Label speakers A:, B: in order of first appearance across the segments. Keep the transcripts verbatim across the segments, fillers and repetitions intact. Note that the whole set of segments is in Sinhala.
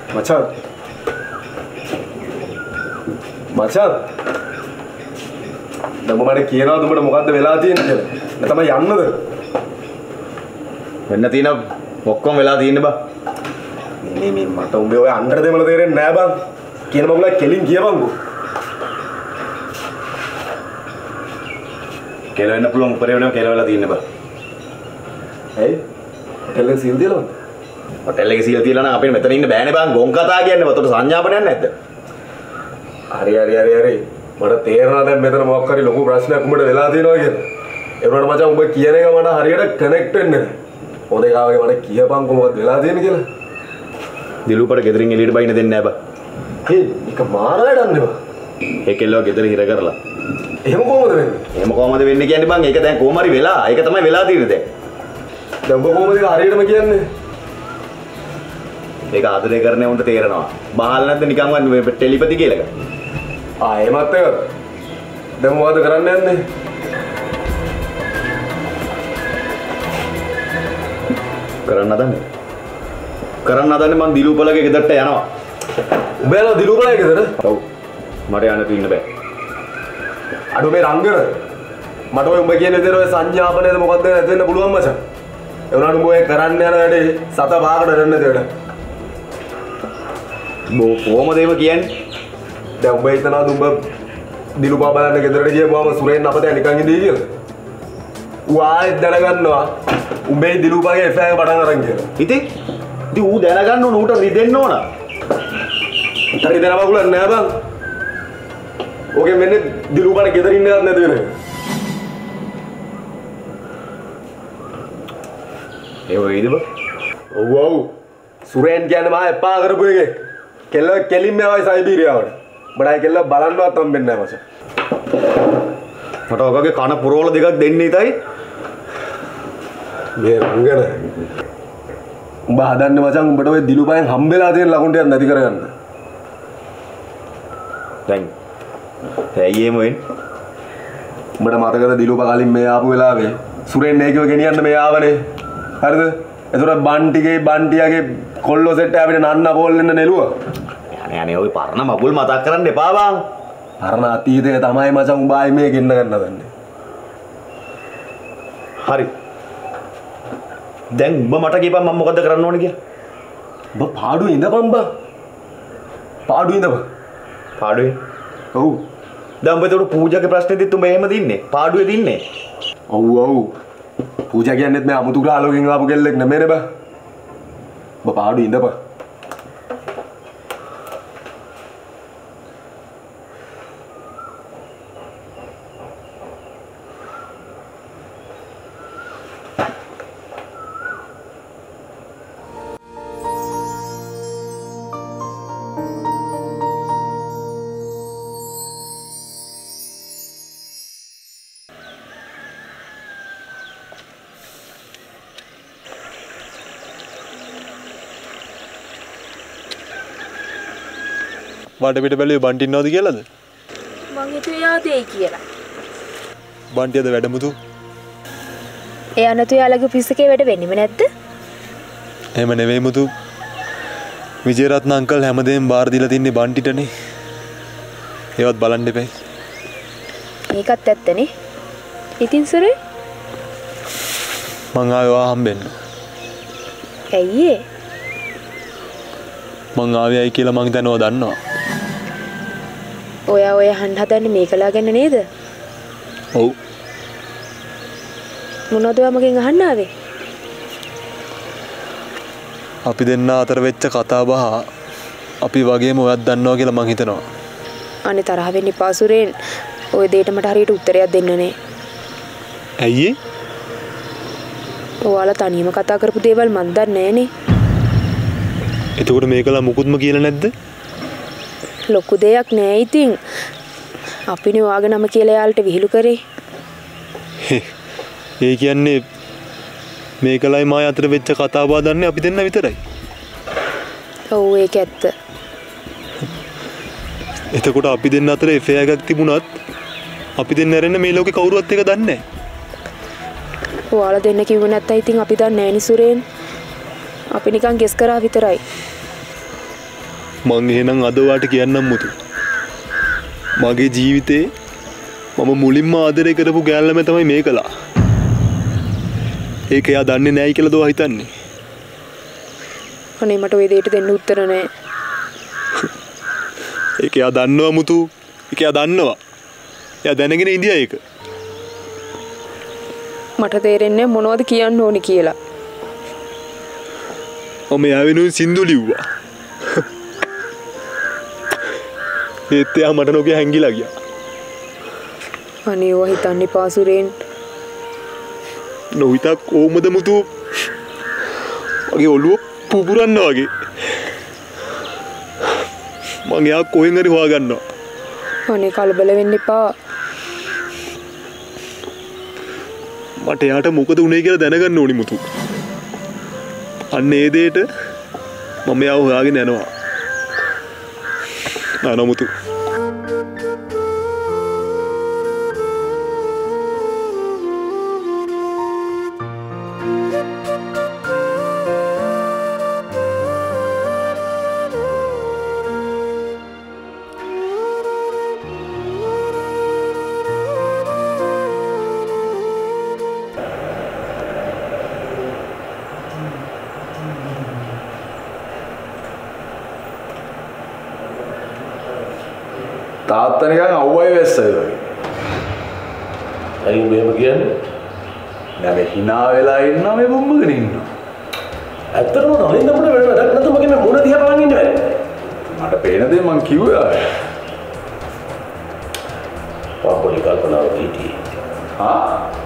A: මචං මචං දැන් මම කියනවා උඹට මොකද්ද වෙලා තියෙන්නේ කියලා. නැත්නම් යන්නද?
B: වෙන්න තියෙන ඔක්කොම වෙලා තියෙන්නේ බා.
A: මේ මේ මට උඹේ ඔය අnder දෙමළ තේරෙන්නේ නෑ බං. කියන මගුලා කෙලින් කියවංගෝ.
B: කෙල වෙන්න පුළුවන් උඩේ වෙනම කෙල වෙලා තියෙන්නේ බා.
A: ඇයි? හොටෙල් එකේ සීල් තියලාද?
B: හොටෙල් එකේ සීල් තියලා නම් අපිට මෙතන ඉන්න බෑනේ බං. ගොන් කතා කියන්නේ වතට සංඥාපනයක් නැද්ද?
A: හරි හරි හරි හරි. මට තේරෙනවා දැන් මෙතන මොකක් හරි ලොකු ප්‍රශ්නයක් උඹට වෙලා තියෙනවා කියලා. ඒ වුණාට මචං උඹ කියන එක මට හරියට කනෙක්ට් වෙන්නේ නැහැ. හොඳ එකවගේ මට කියපන්කො මොකද වෙලා තියෙන්නේ කියලා.
B: දිලුපට ගෙදරින් එළියට බයින්න දෙන්නේ නැහැ බා.
A: හේ එක මාර වැඩන්නේ බා.
B: ඒ කෙල්ලව ගෙදර හිර කරලා.
A: එහෙම කොහොමද වෙන්නේ?
B: එහෙම කොහොමද වෙන්නේ කියන්නේ බං? ඒක දැන් කොහොම හරි වෙලා. ඒක තමයි වෙලා තියෙන්නේ දැන්.
A: දැන් උඹ කොහොමද ඒක හරියටම කියන්නේ?
B: ඒක ආදරය කරන්නේ උන්ට තේරෙනවා. බාහල් නැද්ද නිකන් වන් ටෙලිපති කියලා එක.
A: ආ එහෙමත් එක. දැන් මොකද කරන්න යන්නේ?
B: කරන්න හදන්නේ. කරන්න හදන්නේ මං දිලුපලගේ ගෙදරට යනවා.
A: උඹ යනවා දිලුපලගේ ගෙදර?
B: ඔව්. මට යන්න තියෙන්න බෑ.
A: අඩෝ මේ රංගන මට ඔය උඹ කියන විදිහට ඔය සංඥාපනයද මොකද්ද නැති වෙන්න පුළුවන් මචං. ඒ වුණාට උඹ ඔය කරන්න යන වැඩේ සත පහකට දෙන්න දෙන්න.
B: බෝ කොහමද ඒව කියන්නේ?
A: දැන් උඹ හිතනවාද උඹ දිලුපා බලන්න ගෙදරට ගියපුවාම සුරේන් අපතේ නිකන් ඉඳී කියලා? ඌ ආයෙත් දැනගන්නවා උඹේ දිලුපාගේ එෆ් ආයි එක පටන් අරන් කියලා.
B: ඉතින් ඉතින් ඌ දැනගන්න ඕන ඌට රිදෙන්න ඕන.
A: හරි දෙනවා බලන්න නෑ බං. ඕකේ මෙන්නේ දිලුපාට ගෙදර ඉන්න එකක් නැති වෙන එක.
B: ඒ වගේද බං?
A: ඔව් ඔව්. සුරේන් කියන්නේ මහා එපා කරපු එකේ. කෙල්ල කෙලින්ම ආවයි සයිබීරියාවට. බඩයි කෙල්ල බලන්නවත් හම්බෙන්නේ නැහැ මචං.
B: මට ඔයගොල්ලෝගේ කන පුරවල දෙකක් දෙන්න ඉතයි.
A: මේ රංගන. උඹ හදන්නේ මචං උඹට ඔය දිලුපයෙන් හම්බෙලා තියෙන ලකුණු ටිකක් නැති කරගන්න.
B: දැන් ඇයි එහෙම වෙන්නේ?
A: උඹට මතකද දිලුප කලින් මේ ආපු වෙලාවේ සුරේන් ඒකව ගෙනියන්න මේ ආවනේ. හරිද? එතකොට බන්ටිගේ බන්ටියාගේ කොල්ලෝ සෙට් එක අපිට නන්න පොල් වෙන්න නෙළුවා.
B: අනේ අනේ ඔය පරණ මගුල් මතක් කරන්න එපා බං.
A: පරණ අතීතය තමයි මචං උඹ ආයේ මේ ගෙන්න ගන්න හදන්නේ.
B: හරි. දැන් උඹ මට කියපන් මම මොකද කරන්න ඕනේ කියලා.
A: උඹ පාඩුවේ ඉඳපන් බං. පාඩුවේ ඉඳපන්.
B: පාඩුවේ?
A: ඔව්.
B: දැන් උඹ ඒකට පූජාගේ ප්‍රශ්නේදීත් උඹ එහෙම දින්නේ. පාඩුවේ දින්නේ.
A: ඔව් ඔව්. පූජා කියන්නේත් මේ අමුතු ග්‍රහලෝකෙන් ආපු කෙල්ලෙක් නෙමෙයිනේ බං. උඹ පාඩුවේ ඉඳපන්.
C: බණ්ඩ පිට බැලුවේ බන්ටි ඉන්නවද කියලාද?
D: මං හිතුවේ යා දෙයි කියලා.
C: බන්ටියද වැඩමුතු?
D: එයා නැතු යාලගේ ඔෆිස් එකේ වැඩ වෙන්නෙම නැද්ද?
C: එහෙම නෙවෙයි මුතු. විජේරත්න අංකල් හැමදේම බාර දීලා තින්නේ බන්ටිටනේ. ඒවත් බලන්න එපයි.
D: ඒකත් ඇත්තනේ. ඉතින් සුරේ
C: මං ආවේ වා හම්බෙන්න.
D: ඇයි ඒ?
C: මං ආවේ ඇයි කියලා මං දැනව දන්නවා.
D: ඔයා ඔය හන්ද හදන්නේ මේකලා ගැන නේද?
C: ඔව්.
D: මොනවද ඔයා මගෙන් අහන්න ආවේ?
C: අපි දෙන්න අතර වෙච්ච කතා බහ අපි වගේම ඔයත් දන්නවා කියලා මං හිතනවා.
D: අනේ තරහ වෙන්න එපා සුරේන්. ඔය දෙයට මට හරියට උත්තරයක් දෙන්න නේ.
C: ඇයි?
D: ඔයාලා තනියම කතා කරපු දේවල් මන් දන්නේ නෑනේ.
C: එතකොට මේකලා මුකුත්ම කියලා නැද්ද?
D: ලොකු දෙයක් නෑ ඉතින්. අපිනේ ඔයාගේ නම කියලා යාළට විහිළු කරේ.
C: ඒ කියන්නේ මේකලයි මාය අතර වෙච්ච කතා බහ දන්නේ අපි දෙන්න විතරයි.
D: ඔව් ඒක ඇත්ත.
C: එතකොට අපි දෙන්න අතර එෆ් ආයි එකක් තිබුණත් අපි දෙන්න ඇරෙන්න මේ ලෝකේ කවුරුවත් එක දන්නේ නැහැ.
D: ඔයාලා දෙන්න කිව්ව නැත්නම් ඉතින් අපි දන්නේ නෑ නේ සුරේන්. අපි නිකන් ගෙස් කරා විතරයි.
C: මං එහෙනම් අද වාට කියන්නම් මුතු. මගේ ජීවිතේ මම මුලින්ම ආදරය කරපු ගෑල්ලම තමයි මේකලා. ඒක එයා දන්නේ නැයි කියලා දෝ හිතන්නේ.
D: අනේ මට ওই දෙයට දෙන්න උත්තර නැහැ.
C: ඒක එයා දන්නවා මුතු. ඒක එයා දන්නවා. එයා දැනගෙන ඉඳියා ඒක.
D: මට තේරෙන්නේ මොනවද කියන්න ඕනි කියලා.
C: මම එයා වෙනුවෙන් සින්දු ලිව්වා. ඒත් එයා මට නොකිය හැංගිලා ගියා.
D: අනේ ඔය හිතන්නේ පාසුරෙන්
C: නොහිතක් ඕමද මුතු. මගේ ඔළුව පුපුරන්න වගේ. මං එයා කොහෙන් හරි හොයාගන්නවා.
D: අනේ කලබල වෙන්න එපා.
C: මට එයාට මොකද උනේ කියලා දැනගන්න ඕනි මුතු. අන්න ඒ දෙයට මම එයාව හොයාගෙන යනවා. නාන මුතු.
B: තාත්තා නිකන් අවුවයි වැස්සයි වගේ.
A: ඇයි මෙහෙම කියන්නේ?
B: නෑ මේ hina වෙලා ඉන්නවා මේ බොම්බගෙන ඉන්නවා.
A: ඇත්තටම නලින්ද අපිට වෙන වැඩක් නැතුව මගේ මේ මොන දිහා බලන් ඉන්නේ වැඩ.
B: මට පේන දේ මං කිව්වා.
A: පාපොලි කල්පනාව කීටි.
B: හා?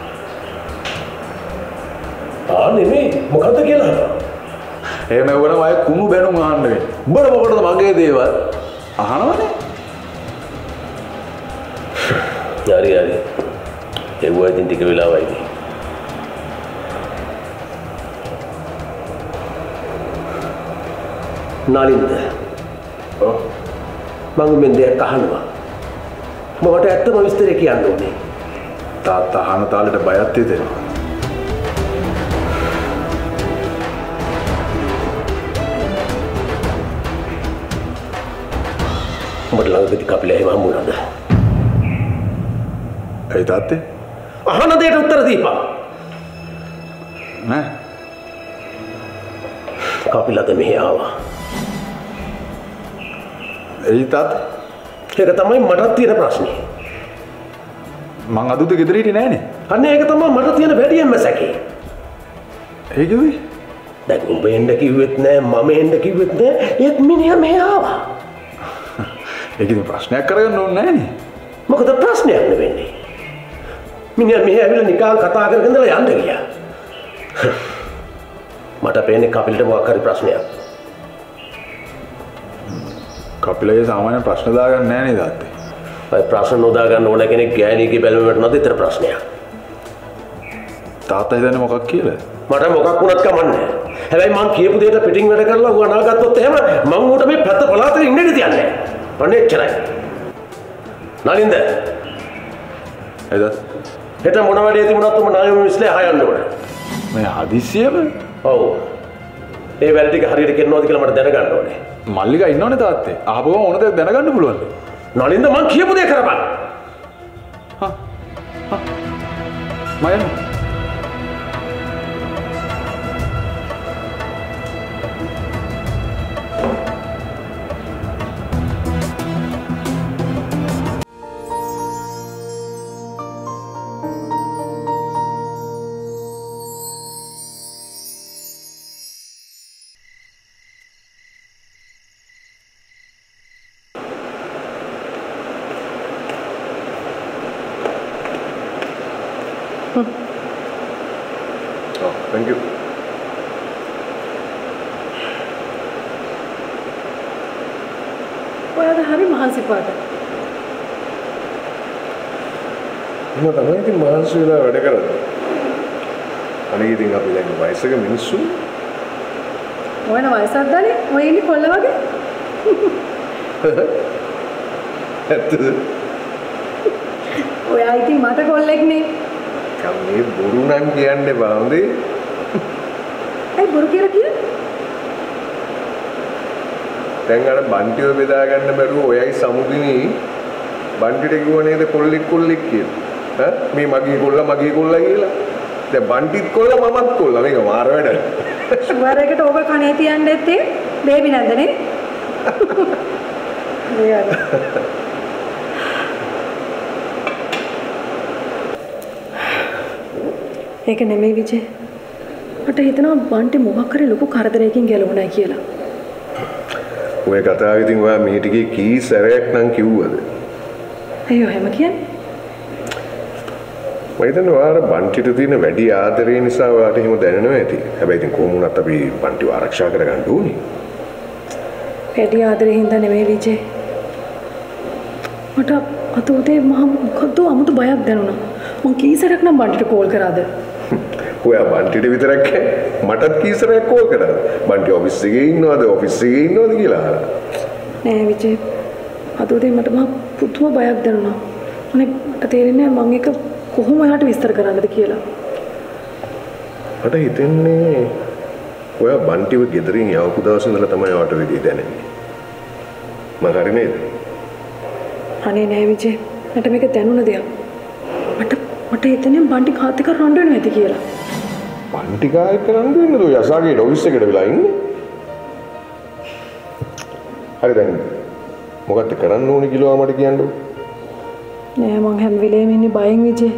A: ආ නෙමෙයි මොකද්ද කියලා.
B: එහෙම වුණාම අය කුණු බැනුම් අහන්න වෙන්නේ. උඹට මොකටද මගේ දේවල් අහනවනේ?
A: හරි හරි. ඒ වයින් ටික වෙලාවයි. නාලින්ද. ඔව්. මම මෙන් දෙයක් අහනවා. මට ඇත්තම විස්තරය කියන්න ඕනේ.
B: තාත්තා අහන තාලෙට බයත් හිතෙනවා.
A: උඹට ළඟදී කපිලා එහෙම හම්බුණාද?
B: ඒ තාත්තේ
A: අහන දෙයට උත්තර දීපන්.
B: නෑ.
A: කපිලාද මෙහි ආවා.
B: ඒ තාත්තේ
A: ඒක තමයි මටත් තියෙන ප්‍රශ්නේ.
B: මං අදුද ගෙදර හිටියේ නෑනේ.
A: අන්න ඒක තමයි මට තියෙන වැඩියෙන්ම සැකේ.
B: ඒ කිව්වේ?
A: දැන් උඹ එන්න කිව්වෙත් නෑ මම එන්න කිව්වෙත් නෑ ඒත් මිනිහා මෙහි ආවා.
B: ඒක ඉතින් ප්‍රශ්නයක් කරගන්න ඕනේ නෑනේ.
A: මොකද ප්‍රශ්නයක් නෙවෙන්නේ. මිනිහා මෙහි ඇවිල්ලා නිකන් කතා කරගෙන ඉඳලා යන්න ගියා. මට පේන්නේ කපිලට මොකක් හරි ප්‍රශ්නයක්.
B: කපිලගේ සාමාන්‍ය ප්‍රශ්න දාගන්න නෑ නේද තාත්තේ?
A: ඔය ප්‍රශ්න නොදා ගන්න ඕන කෙනෙක් ගෑණියගේ බැලුමට නැද්ද ඊතර ප්‍රශ්නයක්.
B: තාත්තා හිතන්නේ මොකක් කියලා?
A: මට මොකක් වුණත් කමන්නේ. හැබැයි මං කියපු දෙයට පිටින් වැඩ කරලා ඌ අනාගත්තොත් එහෙම මං ඌට මේ පැත්ත පලාතේ ඉන්න දෙයක් නැහැ. අනේ එච්චරයි. නලින්ද.
B: එදත්
A: හෙට මොන වැඩේ තිබුණත් උඹ නායම විශ්ලේ හයන්න ඕනේ.
B: මේ හදිස්සියම
A: ඔව්. ඒ වැඩ ටික හරියට කරනවද කියලා මට දැනගන්න ඕනේ.
B: මල්ලිකා ඉන්නවනේ තාත්තේ. අහපුවම ඕන දෙයක් දැනගන්න පුළුවන්.
A: නලින්ද මං කියපු දේ කරපන්.
B: හා. හා. මයන්
A: Oh, thank you.
E: ඔයාද හරි මහන්සි පාට.
A: මම තමයි ඉතින් මහන්සි වෙලා වැඩ කරන්නේ. අනේ ඉතින් අපි දැන් වයසක මිනිස්සු.
E: ඔයන වයසක් දන්නේ? ඔය ඉන්නේ කොල්ල වගේ.
A: ඇත්තද?
E: ඔයා ඉතින් මට කොල්ලෙක් නේ.
A: කම්මේ බොරු නම් කියන්නේ බාන්දේ.
E: ඒ බොරු කියලා කියන්නේ?
A: දැන් අර බන්ටිව බෙදා ගන්න බැරුව ඔයයි සමුදිනී බන්ටිට කිව්ව නේද කොල්ලෙක් කොල්ලෙක් කියලා. ඈ මේ මගේ කොල්ලා මගේ කොල්ලා කියලා. දැන් බන්ටිත් කොල්ලා මමත් කොල්ලා මේක මාර වැඩ.
E: ෂුවර් එකට ඕක කනේ තියන්න ඇත්තේ බේබි නැන්දනේ. ඒක නෙමෙයි විජේ. මට හිතෙනවා බන්ටි මොකක් කරේ ලොකු කරදරයකින් ගැලවුණා කියලා.
A: ඔය කතාව ඉතින් ඔයා මේ ටිකේ කී සැරයක් නම් කිව්වද?
E: අයියෝ හැම කියන්නේ.
A: මම හිතන්නේ ඔයාලා බන්ටිට තියෙන වැඩි ආදරය නිසා ඔයාට එහෙම දැනෙනවා ඇති. හැබැයි ඉතින් කොහොම වුණත් අපි බන්ටිව ආරක්ෂා කරගන්න ඕනේ.
E: වැඩි ආදරේ හින්දා නෙමෙයි විජේ. මට අත උදේ මම මොකද්ද අමුතු බයක් දැනුණා. මං කීසරක් නම් බන්ටිට කෝල් කරාද?
A: ඔයා බන්ටිට විතරක් මටත් කීසරයක් කෝල් කරාද? බන්ටි ඔෆිස් එකේ ඉන්නවද ඔෆිස් එකේ ඉන්නවද කියලා අහලා.
E: නෑ විජේ. අද උදේ මට මහ පුදුම බයක් දැනුණා. අනේ මට තේරෙන්නේ නෑ මං එක කොහොම එයාට විස්තර කරන්නද කියලා.
A: මට හිතෙන්නේ ඔයා බන්ටිව ගෙදරින් යවපු දවස් ඉඳලා තමයි ඔයාට වෙදී දැනෙන්නේ. මම හරි නේද?
E: අනේ නෑ විජේ. මට මේක දැනුණ දෙයක්. මට මට හිතෙන්නේ බන්ටි කාත් එක්ක රණ්ඩු වෙනවා ඇති කියලා.
A: බන්ටි කාත් රණ්ඩු වෙන්නද ඔය අසාගේ ඔෆිස් එකට වෙලා ඉන්නේ? හරි දැන් මොකක්ද කරන්න ඕනේ කියලා මට කියන්නකෝ.
E: නෑ මං හැම වෙලේම ඉන්නේ බයෙන් විජේ.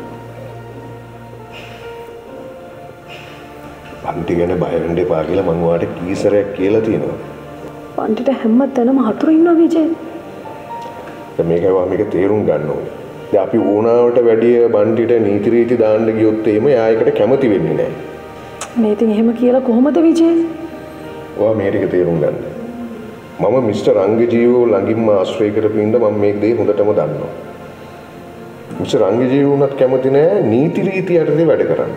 A: බන්ටි ගැන බය වෙන්න එපා කියලා මම ඔයාලට කීසරයක් කියලා තියෙනවා.
E: බන්ටිට හැමතැනම හතුරු ඉන්නවා විජේ.
A: දැන් මේකවා මේක තේරුම් ගන්න ඕනේ. දැන් අපි ඕනාවට වැඩිය බන්ටිට නීති රීති දාන්න ගියොත් එහෙම එයා ඒකට කැමති වෙන්නේ නැහැ.
E: මේ ඉතින් එහෙම කියලා කොහොමද විජේ?
A: ඔයා මේ ටික තේරුම් ගන්න. මම මිස්ටර් රංගජීවෝ ළඟින්ම ආශ්‍රය කරපු ඉඳ මම මේක දෙය හොඳටම දන්නවා. මිස්ටර් රංගජීවෝ උනත් කැමති නැහැ නීති රීති යටතේ වැඩ කරන්න.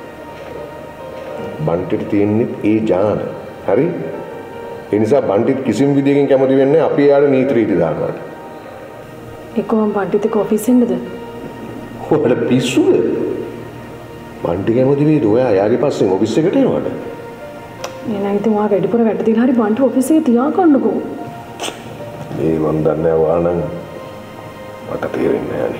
A: බන්ටිට තියෙන්නේ ඒ ජාන. හරි? ඒ නිසා බන්ටිත් කිසිම විදියකින් කැමති වෙන්නේ අපි යාට නීති රීති දානවා.
E: එක්කම බන්ටිත් එක්ක ඔෆිස් එන්නද?
A: ඔයාලා පිස්සුද? බන්ටි කැමති වේද ඔයා යාගේ පස්සෙන් ඔෆිස් එකට එනවද?
E: නේ නම් ඉතින් ඔයා වැඩිපුර වැඩ දීලා හරි බන්ටි ඔෆිස් එකේ තියාගන්නකෝ.
A: මේ මන් දන්නේ ඔයා නම් මට තේරෙන්නේ නැහැ නේ.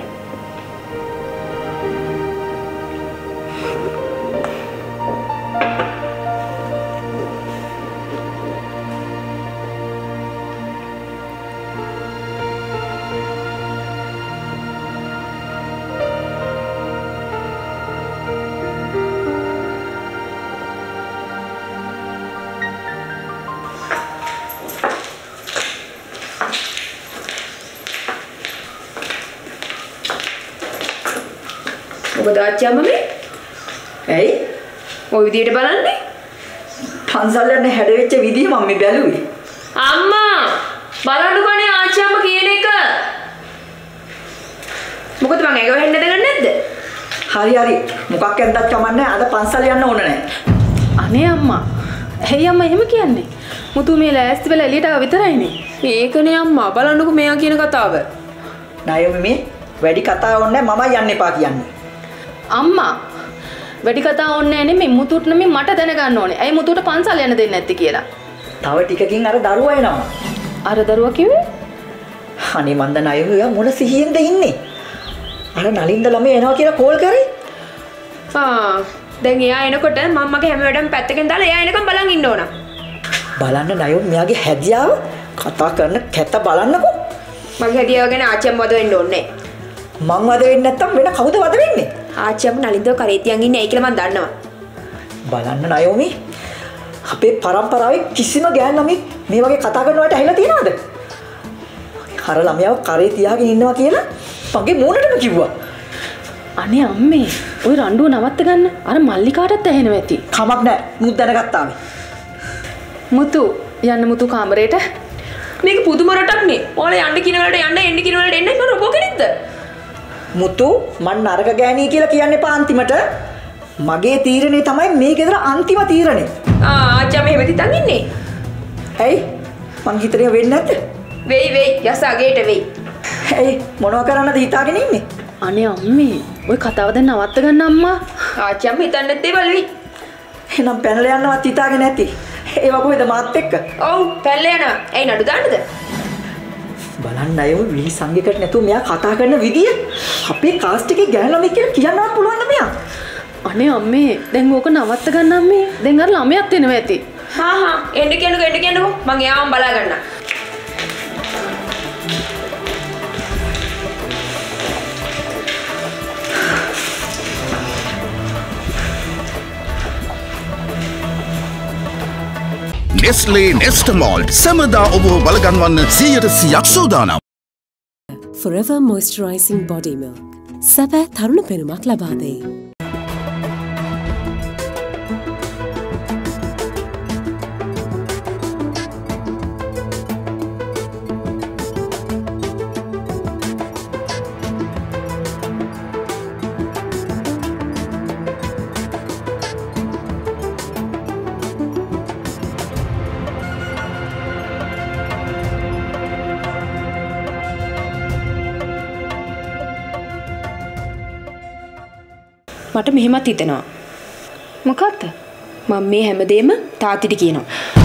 D: මොකද ආච්චිම මේ?
F: ඇයි?
D: ඔය විදියට බලන්නේ?
F: පන්සල් යන හැඩ වෙච්ච විදිය මම මේ බැලුවේ.
D: අම්මා බලන්නකෝනේ ආච්චිම කියන එක. මොකද මං ඇඟ වෙන්න දෙන්නේ නැද්ද?
F: හරි හරි. මොකක් ඇද්දක් කමන්නේ අද පන්සල් යන්න ඕන නැහැ.
D: අනේ අම්මා. ඇයි අම්මා එහෙම කියන්නේ? මුතු මේ ලෑස්ති වෙලා එළියට ආව විතරයිනේ. මේකනේ අම්මා බලන්නකෝ මෙයා කියන කතාව.
F: ණයම මේ වැඩි කතා ඕනේ නැහැ මමයි යන්න එපා කියන්නේ.
D: අම්මා වැඩි කතා ඕනේ නැහැ නෙමෙයි මුතුට නෙමෙයි මට දැනගන්න ඕනේ. ඇයි මුතුට පන්සල් යන්න දෙන්නේ නැත්තේ කියලා.
F: තව ටිකකින් අර දරුවා එනවා.
D: අර දරුවා කිව්වේ?
F: අනේ මන්ද ණයම මොන සිහියෙන්ද ඉන්නේ? අර නලින්ද ළමයි එනවා කියලා කෝල් කරේ.
D: ආ දැන් එයා එනකොට මම මගේ හැම වෙලෙම පැත්තකින් දාලා එයා එනකම් බලන් ඉන්න ඕන.
F: බලන්න ණයෝ මෙයාගේ හැදියාව කතා කරන කැත බලන්නකෝ.
D: මගේ හැදියාව ගැන ආච්චිම වද වෙන්න ඕනේ.
F: මං වද වෙන්නේ නැත්තම් වෙන කවුද වද වෙන්නේ?
D: ආච්චිම නලින්දව කරේ තියන් ඉන්නේ ඇයි කියලා මම දන්නවා.
F: බලන්න ණයෝමි අපේ පරම්පරාවේ කිසිම ගෑන් ළමෙක් මේ වගේ කතා කරනවට ඇහිලා තියෙනවද? අර ළමයාව කරේ තියාගෙන ඉන්නවා කියලා මගේ මූණටම කිව්වා.
D: අනේ අම්මේ ওই රණ්ඩුව නවත්ත ගන්න. අර මල්ලිකාටත් ඇහෙනවා ඇති.
F: කමක් නැහැ. මුත් දැනගත්තාමි.
D: මුතු යන්න මුතු කාමරේට. මේක පුදුම රටක් නේ. ඔයාලා යන්න කියන වෙලාවට යන්න එන්න කියන වෙලාවට එන්න මම රොබෝ කෙනෙක්ද?
F: මුතු මන් නරක ගෑණී කියලා කියන්න එපා අන්තිමට. මගේ තීරණේ තමයි මේ ගෙදර අන්තිම තීරණේ.
D: ආ ආච්චා මෙහෙම හිතන් ඉන්නේ.
F: ඇයි? මං හිතේ වෙන්නේ නැද්ද?
D: වෙයි වෙයි යස අගේට වෙයි.
F: ඇයි මොනවා කරන්නද හිතාගෙන ඉන්නේ?
D: අනේ අම්මේ ඔය කතාව දැන් නවත්ත ගන්න අම්මා. ආච්චිම හිතන්නේ දේවල් වෙයි.
F: එහෙනම් පැනලා යන්නවත් හිතාගෙන නැති. ඒවා කොහෙද මාත් එක්ක?
D: ඔව් පැල්ල යනවා. ඇයි නඩු දාන්නද?
F: බලන්න අයෝ විලි සංගයකට නැතුව මෙයා කතා කරන විදිය අපේ කාස්ට් එකේ ගෑනු ළමයි කියලා කියන්නවත් පුළුවන් නෑ මෙයා.
D: අනේ අම්මේ දැන් ඕක නවත්ත ගන්න අම්මේ. දැන් අර ළමයාත් එනවා ඇති. හා හා එන්න කියන්නකෝ එන්න කියන්නකෝ. මං එයාම බලා ගන්නම්.
G: Nestle Nestamalt සමදා ඔබ බලගන්වන්න සියයට සියයක් සූදානම්.
H: Forever Moisturizing Body Milk. සැබෑ තරුණ පෙනුමක් ලබා දෙයි.
D: මට මෙහෙමත් හිතෙනවා. මොකක්ද? මම මේ හැමදේම තාත්තිට කියනවා.